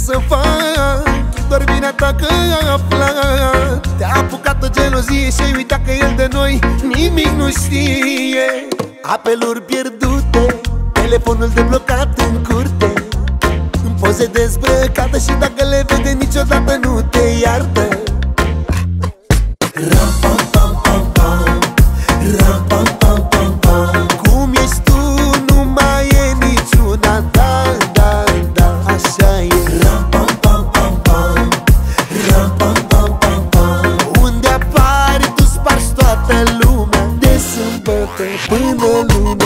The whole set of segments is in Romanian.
să fac? Doar vina ta că a aflat. Te-a apucat o gelozie și ai uitat că el de noi nimic nu știe. Apeluri pierdute, telefonul deblocat în curte, în poze dezbrăcată și dacă le vede niciodată nu te iartă. Ram pam pam pam pam, ram pam pam pam pam. Cum ești tu nu mai e niciuna, da, da, da, așa e. Ram pam pam pam pam, ram pam pam pam pam. Unde apari tu spargi toată lumea, de sâmbătă până lunea.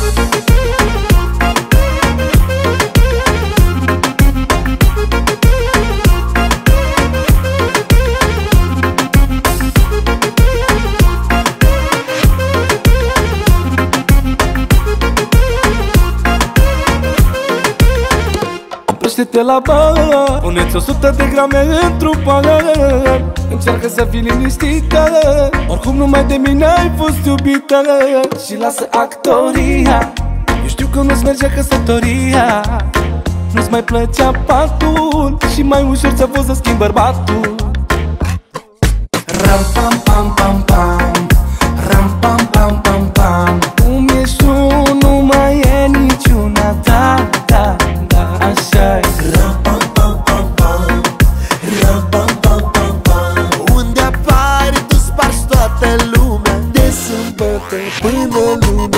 Oprește-te la bar, pune-ți 100 de grame într-un pahar. Încearcă să fii liniștită, oricum numai de mine ai fost iubită. Și lasă actoria, eu știu că nu-ți merge căsătoria. Nu-ți mai plăcea patul și mai ușor ți-a fost să schimbi bărbatul. Ram pam pam pam pam, ram pam pam pam pam. Cum ești tu nu mai e niciuna, da, da, da, așa e. Ram pam pam pam pam, ram pam pam pam pam. Unde apari tu spargi toată lumea, de sâmbătă până lunea.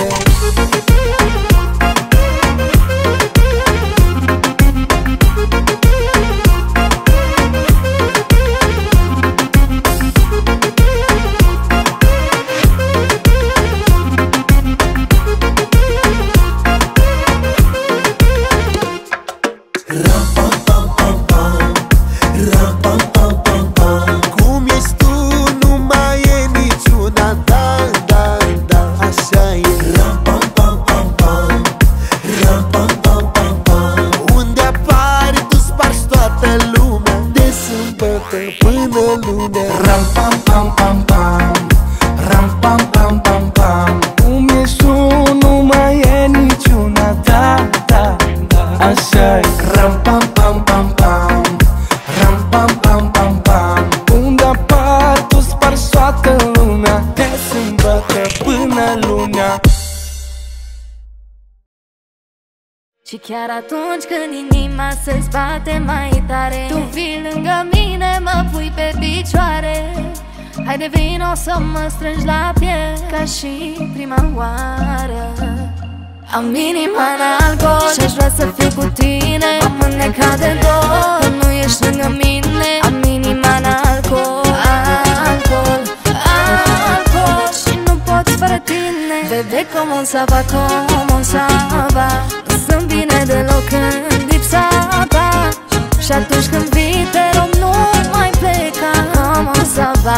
Și chiar atunci când inima se-ți bate mai tare, tu vii lângă mine, mă pui pe picioare. Haide vino să mă strângi la piept, ca și prima oară. Am inima în alcool și-aș vrea să fiu cu tine. Am înnecat de dor că nu ești lângă mine. Am inima în alcool, alcool, alcool. Și nu pot fără tine. Bebe, como ça va, como ça va. Nu-mi vine deloc în lipsa ta. Și atunci când vii, te rog, nu mai pleca. Como ça va.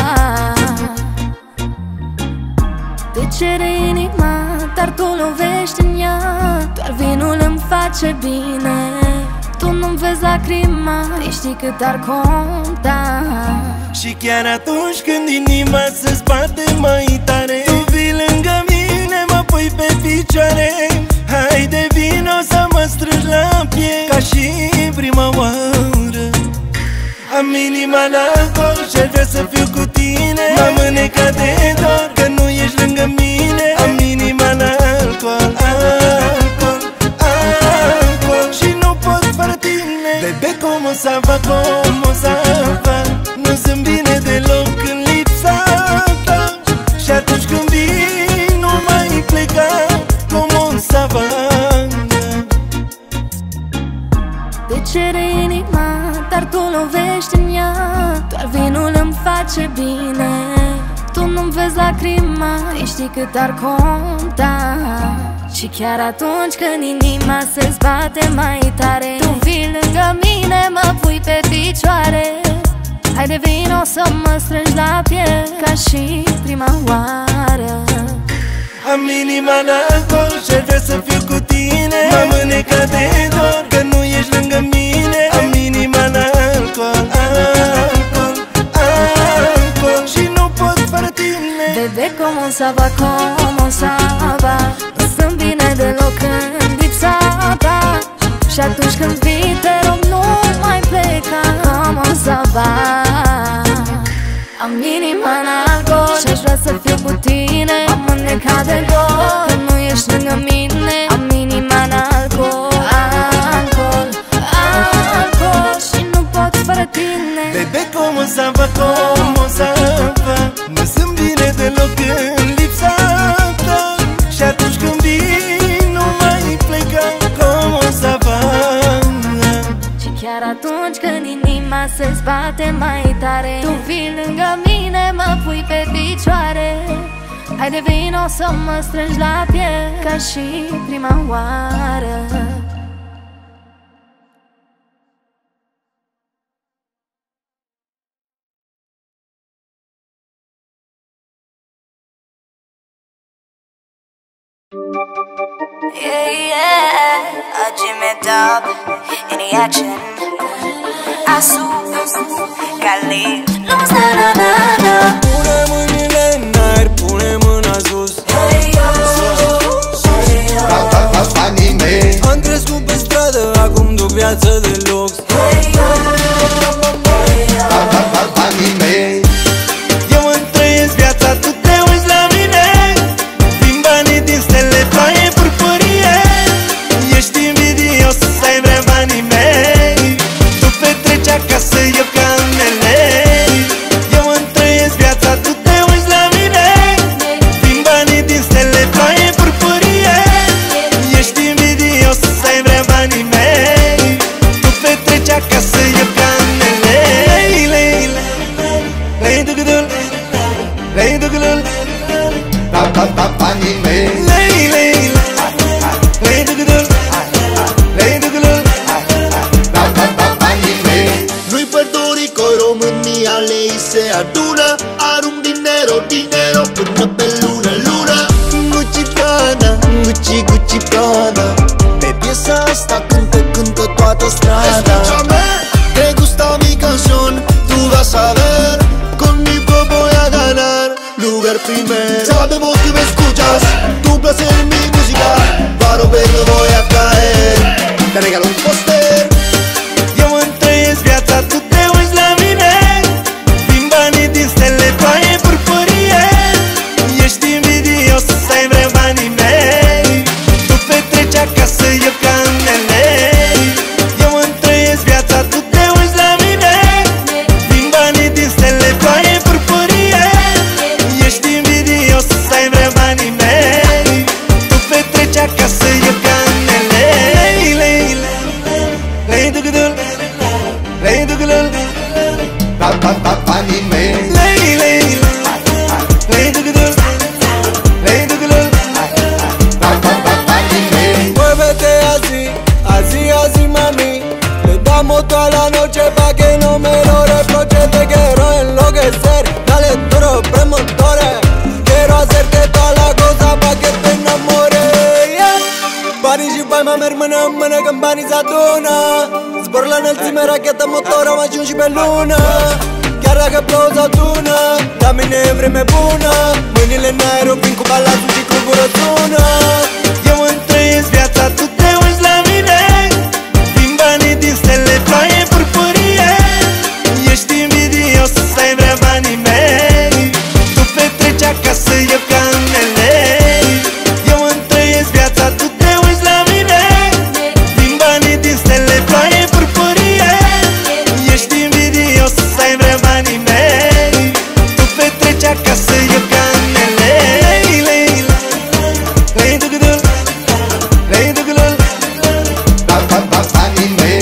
Te cere inima, dar tu lovești în ea. Doar vinul îmi face bine. Tu nu-mi vezi lacrima, știi cât ar conta. Și chiar atunci când inima se-ți bate mai tare, tu vii lângă mine, mă pui pe picioare. Haide vino să mă strângi la piept, ca și prima oară. Am inima în alcool și-ar vrea să fiu cu tine. M-am înnecat de dor că nu ești lângă mine. Am inima în alcool, alcool, alcool. Și nu pot fără tine. Bebe, como ça va, como ça va. Nu sunt bine deloc în lipsa ta. Și atunci când vii, nu mai pleca. Como ça va. Te cere inima, dar tu lovești în ea. Doar vinul îmi face bine. Tu nu-mi vezi lacrima, știi cât ar conta. Și chiar atunci când inima se-ți bate mai tare, tu vii lângă mine, mă pui pe picioare. Haide vino să mă strângi la piept, ca și prima oară. Am inima în alcool și-ar vrea să fiu cu tine. M-am înnecat de dor că nu ești lângă mine. Am inima în alcool, alcool, alcool. Și nu pot fără tine. Bebe, como ça va, como ça va. Nu sunt bine deloc în lipsa ta. Și atunci când vii, te rog, nu mai pleca. Come on să bat. Am inima în alcool și-aș vrea să fiu cu tine. Am înnecat de gol că nu ești lângă mine. Am inima în alcool, alcool, alcool și nu pot fără tine. Bebe, como să va, como să va. Nu sunt bine deloc în lipsa ta. Și atunci când vii, nu mai pleca. Como să va. Și chiar atunci când inima se-ți bate mai tare, tu vii lângă mine, mă pui pe picioare. Haide vino să mă strângi la piept ca și prima oară. Yeah, yeah, a Jimmy Dub, any action? I Cali, no, na, na, na. Pune mâinile în aer, pune mâna sus. Hey, yo, hey, yo. Banii mei, Am crescut pe stradă, acum duc viață de lux. Hey, yo, hey, yo. banii mei. Eu îmi trăiesc viața, tu te uiți la mine. Din banii din stele, ploaie, purpurie. Ești invidios să ai vrea banii mei. Tu petreci acasă, eu ca în melei. Eu îmi trăiesc viața, tu te uiți la mine. Din banii din stele, ploaie, purpurie. Ești invidios să ai vrea banii mei. Tu petreci acasă, eu ca în melei. Lei duc-dul, lei duc-dul, Banii mei, lei duc-dul, lei duc-dul. banii mei. Lui Puerto Rico, România, lei se adună. Arunc dinero, dinero până pe lună, lună. Gucci Prada, Gucci, Gucci Prada. Pe piesa asta cântă toată strada. Te gusta mi canción, tú vas a ver. Conmigo voy a ganar lugar primero. Sabemos que me escuchas, tu placer mi música. Va a romper, no voy a caer. Te regalo un póster. Eu îmi trăiesc viața, tu te uiți la mine. Din banii din stele, ploaie, purpurie. Ești invidios să ai vrea banii mei. Tu petreci acasă, eu ca în melei. Eu îmi trăiesc viața, tu te uiți la mine. Din banii din stele, ploaie, purpurie. Ești invidios să ai vrea banii mei. Tu petreci acasă, eu ca în melei. Lei duc-dul, lei duc-dul. Banii mei, Lei duc-dul, lei duc-dul. banii mei. Muévete así, así mami. Le damos toda la noche pa' que no me lo reproche. Te quiero enloquecer, dale duro, premotores. Quiero hacerte toda la cosa pa' que te enamores, yeah. Banii și bai mă merg mână în mână când banii se adună. Zbor la înălțime, rachetă, motor, am ajuns și pe lună. Chiar dacă plouă sau tună, la mine e vreme bună. Mâinile în aer, vin cu balatul și cu gură sună. Eu îmi trăiesc viața, tu te uiți la mine. Din banii din stele, ploaie, purpurie. Ești invidios să ai vrea banii mei. Tu petreci acasă, eu ca în melei. Eu îmi trăiesc viața, tu te uiți la mine. Din banii din stele, ploaie, purpurie. Ești invidios să ai vrea banii mei. Tu petreci acasă, eu ca în melei. Lei duc-dul, lei duc-dul. Banii mei,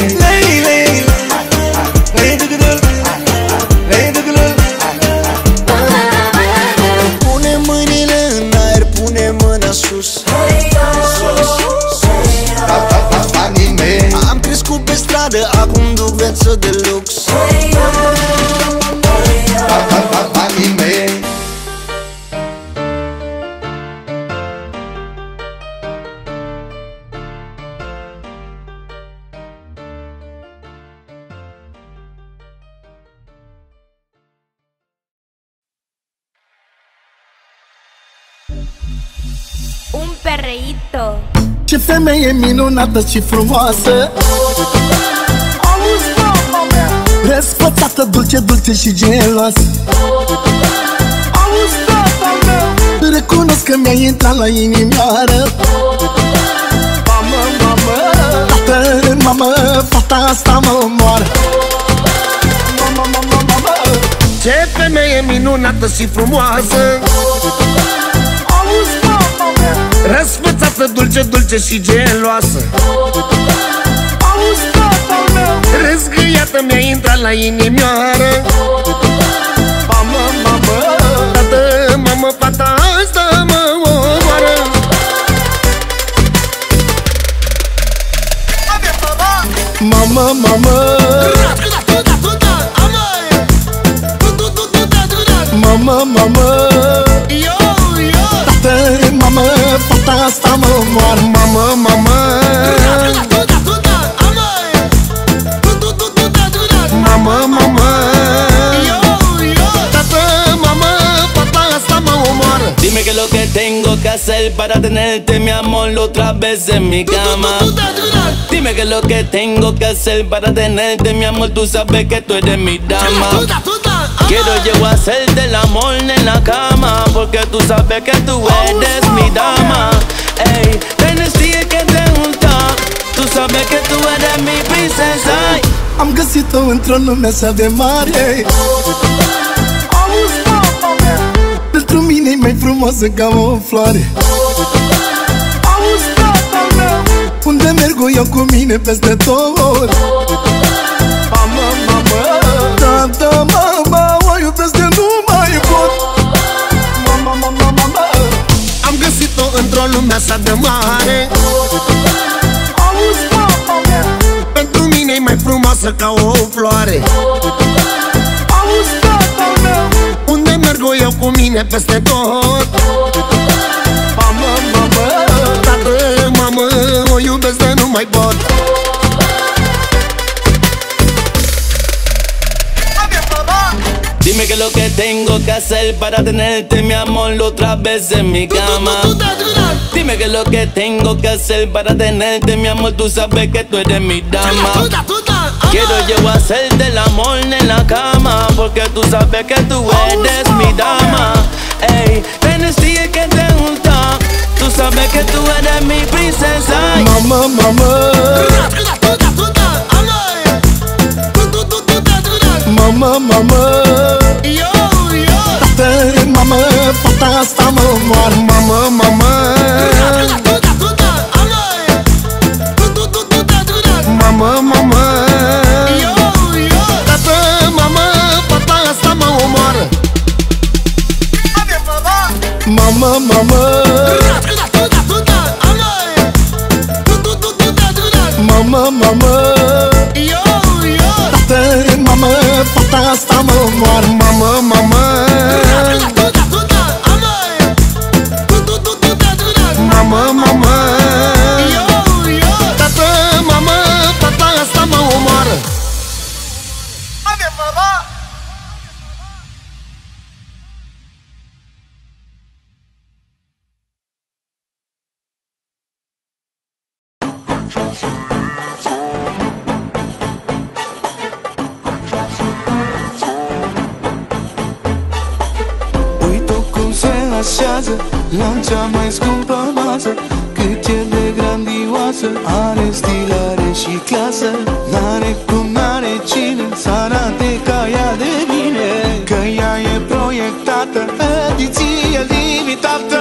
Lei duc-dul, lei duc-dul. pune mâinile în aer, pune mâna sus. Banii mei, am crescut pe stradă, acum duc viață de lux. Banii mei, Un perreíto. Ce femeie minunată și frumoasă, răsfățată, dulce, dulce și geloasă. Recunosc că mi-ai intrat la inimioară. Mamă, mamă, tată, mamă, fata asta mă omoară. Mamă, mamă, mamă. Ce femeie minunată și frumoasă, răsfățată, dulce, dulce și geloasă. Răzgâiată mi-a intrat la inimioară. Mamă, mamă, tată, mamă, fata asta mă omoară. mamă, mamă, mamă, mamă, tată, mamă, fata asta mă omoară. Mamă, mamă, mamă, mamă, tată, mamă, fata asta mă omoară. Dime que lo que tengo que hacer para tenerte, mi amor, otra vez en mi cama. Dime que lo que tengo que hacer para tenerte, mi amor, tú sabes que tú eres mi dama. Quiero yo hacerte el amor en la cama, porque tú sabes que tú eres mi dama. Ey, tienes que te gusta, tú sabes que tú eres mi princesa. Am găsit-o într-o lume așa de mare. Pentru mine e mai frumoasă ca o floare. Unde merg eu cu mine peste tot. Mamă, mamă, tată, mama, o iubesc de nu mai pot. Mama, mama, mama. Am găsit-o într-o lume așa de mare. Pentru mine e mai frumoasă ca o floare. Unde merg eu cu mine peste tot. Mamă, mamă, tată, mamă, o iubesc de nu mai pot. Dime que lo que tengo que hacer para tenerte, mi amor, otra vez en mi cama. Dime que lo que tengo que hacer para tenerte, mi amor, tú sabes que tú eres mi dama. Quiero yo hacerte el amor en la cama, porque tú sabes que tú eres mi dama. Ey, tienes que te gusta, tú sabes que tú eres mi princesa. mamă, mamă, mamă, mamă, tată, mamă, fata asta mă omoară. Mamă, mamă, mamă, mamă, tată, mamă, fata asta mă omoară. Mamă, mamă, mamă, mamă, tată, mamă, fata asta mă omoară. Mamă, mamă, mamă, mamă, tată, mamă, fata asta mă omoară. Uite-o cum se așează la cea mai scumpă masă, cât e de grandioasă, are stil, are și clasă. N-are cum, n-are cine să arate ca ea de bine, că ea e proiectată, ediție limitată.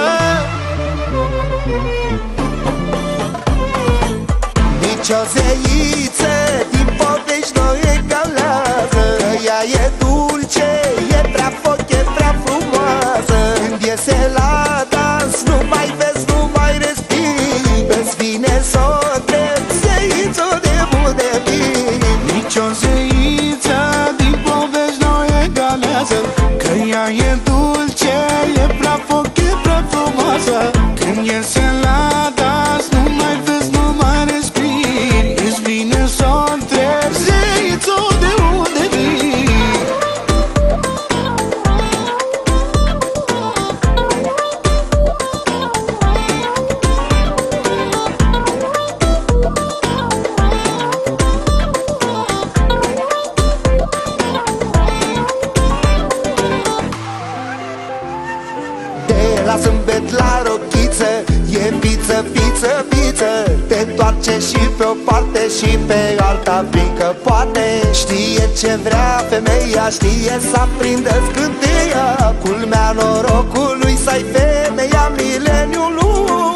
Nici o zeiță din povești nu egalează, că ea e dulce, e prea foc, e prea frumoasă. Când iese la dans, nu mai vezi, nu mai respiri, îți vine să o întreb, zeiță de mult de bine. Nici o zeiță din povești nu egalează, că ea e dulce, e prea foc, e prea frumoasă. Când iese la dans, nu mai vezi, nu mai respiri, îți la zâmbet, la rochiță. E piță, piță, piță. Te toarce și pe o parte și pe alta, fiindcă poate. Știe ce vrea femeia, știe să aprindă scânteia. Culmea norocului să-i femeia mileniului.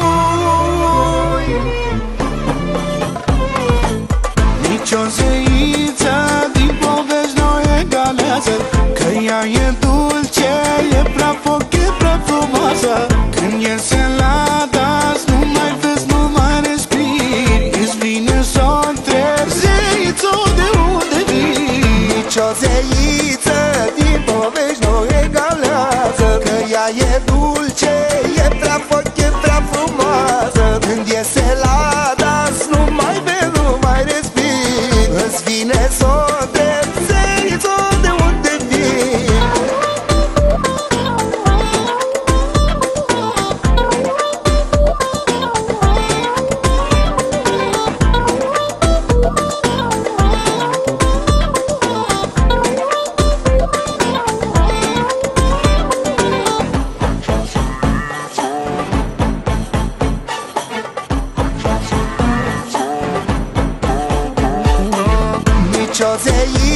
Nici o zeiță din povești nu egalează, că ea e dulce, e prea foc, e prea frumoasă. Când iese la dans, nu mai vezi, nu mai respiri. Îți vine să o întrebi, zeiță, de unde vii? Nici o zeiță din povești nu egalează, că ea e dulce, e prea foc, e prea frumoasă. Când iese la dans, nu mai vezi, nu mai respiri. Îți vine să o întrebi, zeiță, de unde vii? Nici o zeiță